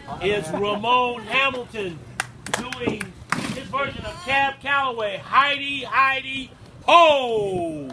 is Ramone Hamilton doing his version of Calloway. Heidi, Heidi, ho!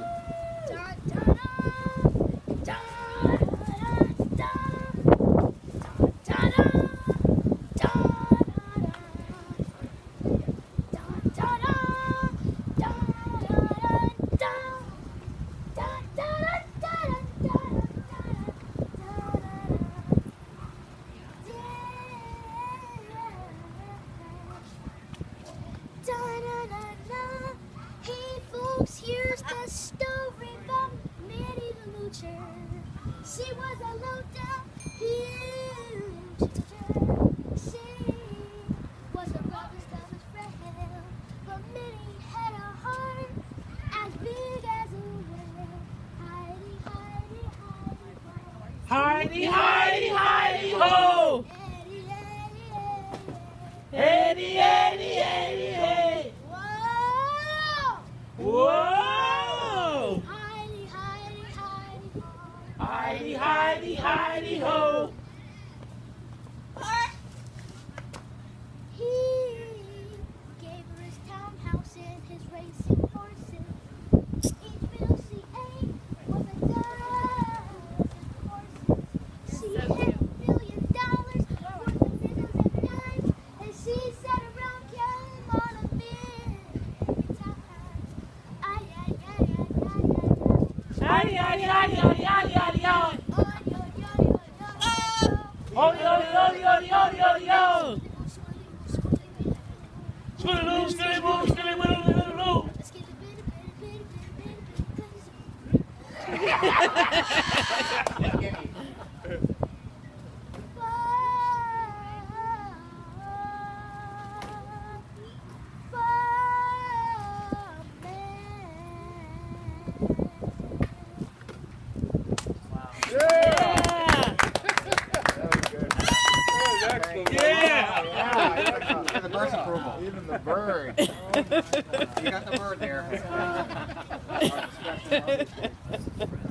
Hey folks, here's the story about Minnie the Moocher. She was a low-down huge teacher. She was a robber's lover's friend, but Minnie had a heart as big as a whale. Heidi, Heidi, Heidi, Heidi, Heidi, Heidi, ho! Eddie, Eddie, Eddie, Eddie, Eddie, Whoa! whoa! Heidi, Heidi, Heidi, Heidi, Heidi, Heidi, ho! He gave her his townhouse and his racing horses. Each bill she ate was a dozen horses. She had $1 million worth of nickels and dimes, and she sat around counting on a million times. Ay, ay, ay, ay, ay, ay, ay. Heidi, Heidi, Heidi, Heidi, Heidi, Heidi, Heidi. Oh, yo, yo, yo, yo, yo, yo. Skilly-loo, skilly-boo, skilly-woo-loo-loo-loo. Yeah, the bird's approval. Even the bird. You got the bird there.